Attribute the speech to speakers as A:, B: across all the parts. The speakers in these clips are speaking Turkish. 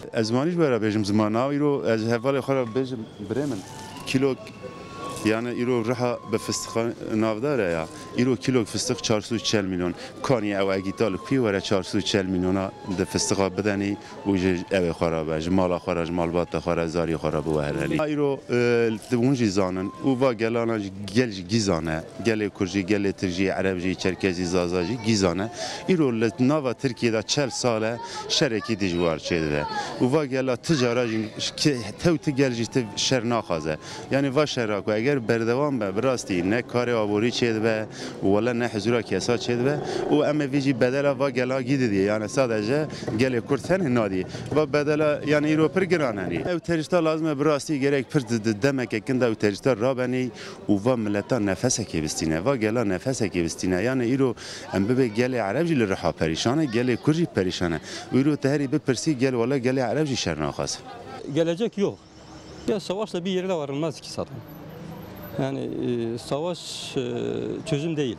A: ezmaniş var bejim zamana iro ez hevali xara bejim Bremen kilo yani iro raha be fıstık navdara ya iro kilo fıstık 440 milyon kani ev egital pi vara 440 milyona de fıstık bedeni uje ev xarabaj mala xaraj malbat xaraj zari xarab bu herali iro bunji zanen u va gelana gel gizane gel kurji gel tirji arabji çerkezi zazaji gizane iro nava Türkiye'de çel sale şereki dijvar çedve u va gela ticaracı ki tevti gelji şerna xaze yani va şerako eğer بردوام به براستی نه کار آبوری چید و ولی نه حضور کیسا چید و اما ویجی بدل و گلا گیده دی یعنی سادهجه گل کردن نادی و بدل یعنی ایرو پر گرانه او ترجتا لازمه براستی گرک پر دمک کنده او ترجتا رابنی و ملتا نفسه کی بستینه و گلا نفسه کی بستینه یعنی ایرو ام به گل عربی لرها پریشانه گل کردی پریشانه و ایرو تهری بپرسی gel ولی gel عربی شرناخاس
B: gelecek yok ya savaşla bir yere varılmaz ki zaten. Yani savaş çözüm değil.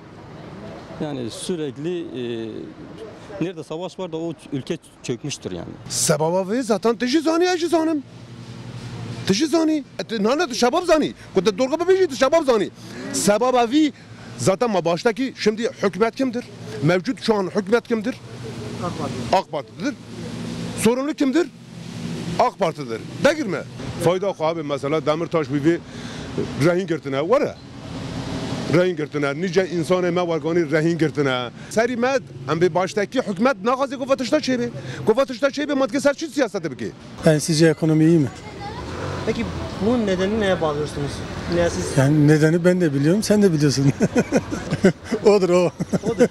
B: Yani sürekli nerede savaş var da o ülke çökmüştür yani.
C: Sebebi zaten tişi zani eşi zanım. Tişi zani. Nane şabab zani. Kuda dorga bebeji şabab zani. Sebebi zaten ma baştaki şimdi hükümet kimdir? Mevcut şu an hükümet kimdir? AK Parti'dir. Sorumlu kimdir? AK Parti'dir. Değil mi? Fayda abi mesela Demirtaş bir rehin girtine var ya. Rehin girtine. Nice insan eme var ki rehin girtine. Seri med hem bir baştaki hükümet ne kadar kuvatışta çebi. Kuvatışta çebi madde serçin siyaseti bir ki.
D: Yani sizce ekonomi iyi mi?
E: Peki bunun nedenini neye bağlıyorsunuz?
D: Yani nedeni ben de biliyorum, sen de biliyorsun. Odur o.
E: Odur.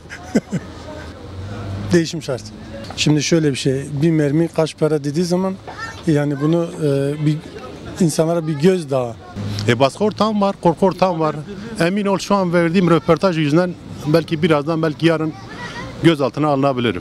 D: Değişim şart. Şimdi şöyle bir şey, bir mermi kaç para dediği zaman yani bunu bir insanlara bir gözdağı.
F: Baskı ortam var, korku ortam var. Emin ol şu an verdiğim röportaj yüzünden belki birazdan belki yarın gözaltına alınabilirim.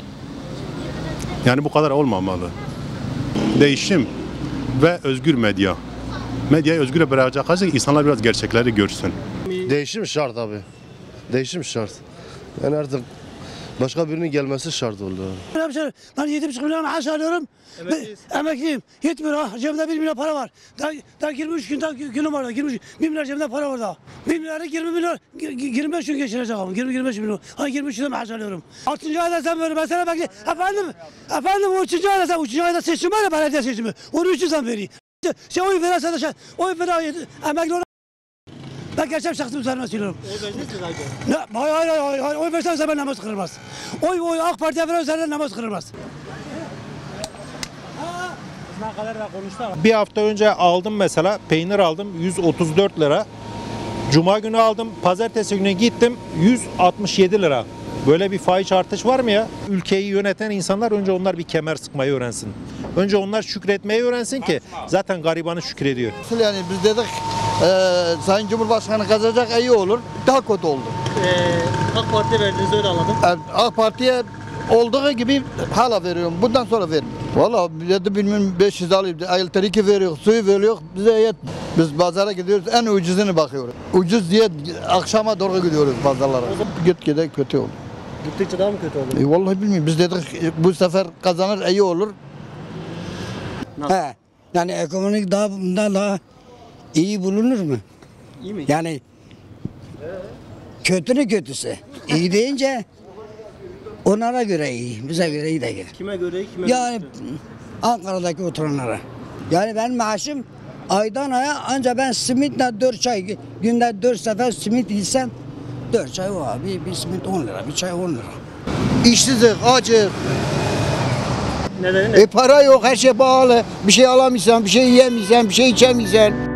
F: Yani bu kadar olmamalı. Değişim ve özgür medya. Medyayı özgür bırakacak ki insanlar biraz gerçekleri görsün.
G: Değişim şart abi. Değişim şart. Yani artık başka birinin gelmesi şart oldu.
H: Ben 7,5 milyon maaş alıyorum. Emekliyim. Yetmiyor ha. Cebimde 1 milyon para var. Daha 23 günüm var. 1 milyar cebimde para var daha. 1 milyarı 20 milyon, 25 gün geçireceğim. 20-25 milyon. Ha 23 gün maaş alıyorum. 6. ayda sen böyle mesela bekle. Efendim o 3. ayda sen 3. ayda seçim var ya belediye seçimi. Onu 3 sen vereyim. Şey oy verirsen de oy verir emekli olan. Ben gerçek şahsım üzerine söylüyorum.
E: Oy verdiniz mi?
H: Hayır. Oy versem ben namaz kılmaz. Oy AK Parti'ye verirsen namaz kılmaz.
I: Bir hafta önce aldım mesela peynir aldım 134 lira. Cuma günü aldım, pazartesi günü gittim 167 lira. Böyle bir fahiş artış var mı ya? Ülkeyi yöneten insanlar önce onlar bir kemer sıkmayı öğrensin. Önce onlar şükretmeyi öğrensin ki zaten garibanı şükrediyor.
J: Yani biz dedik Sayın Cumhurbaşkanı kazanacak iyi olur. Daha kötü oldu.
E: AK Parti'ye verdiniz öyle anladım.
J: AK Parti'ye olduğu gibi hala veriyorum. Bundan sonra vermiyorum. Valla bilmiyorum 500 alayım. Elektrik veriyor, suyu veriyor. Bize yetmiyor. Biz pazara gidiyoruz en ucuzunu bakıyoruz. Ucuz diye akşama doğru gidiyoruz pazarlara. Gitgide kötü oldu.
E: Gittikçe daha mı kötü oldu?
J: Vallahi bilmiyorum. Biz dedik bu sefer kazanır iyi olur.
H: He. Yani ekonomik bundan daha iyi bulunur mu?
E: İyi mi?
H: Yani kötünün kötüsü. İyi deyince onlara göre iyi, bize göre iyi değil.
E: Kime göre, kime
H: Yani
E: göre?
H: Ankara'daki oturanlara. Yani benim maaşım aydan aya ancak ben simitle 4 çay, günde 4 sefer simit yesem 4 çay o abi, bir simit 10 lira, bir çay 10 lira.
J: İşsizlik, acı.
E: Nedeni ne?
J: Para yok, her şey pahalı. Bir şey alamıyorsan, bir şey yiyemeyeceksin, bir şey içemeyeceksin.